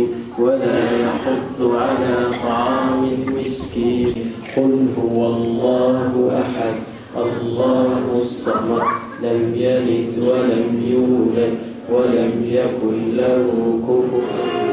ولا يحض على طعام المسكين. قل هو الله أحد الله الصمد لم يلد ولم يولد ولم يكن له كفوا.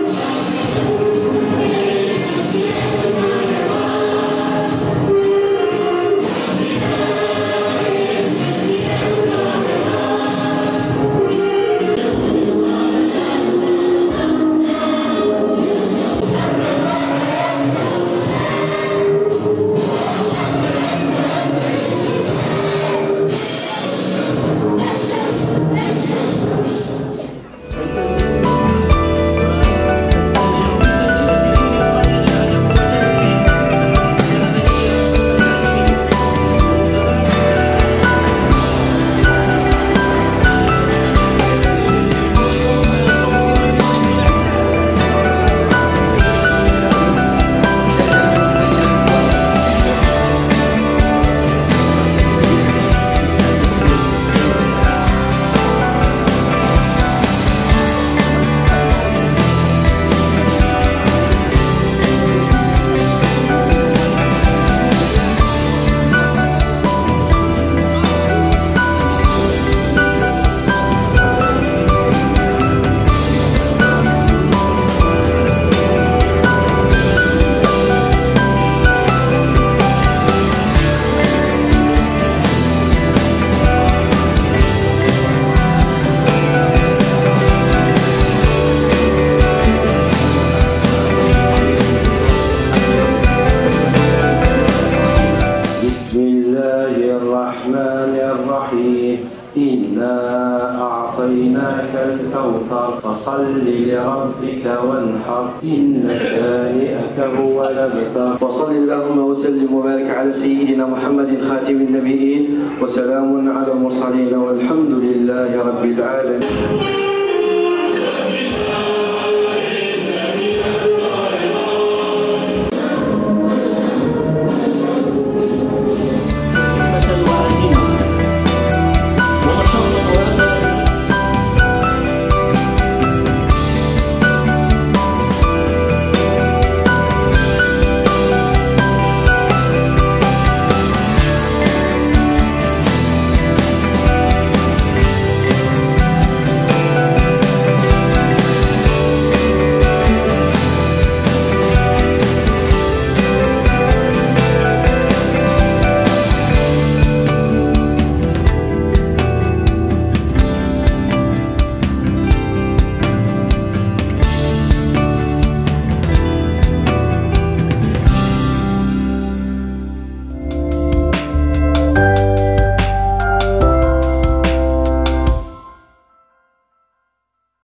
إنا أعطيناك الكوثر فصل لربك وانحر إن شانئك هو الأبتر. وصل اللهم وسلم وبارك على سيدنا محمد خاتم النبيين وسلام على المرسلين والحمد لله رب العالمين.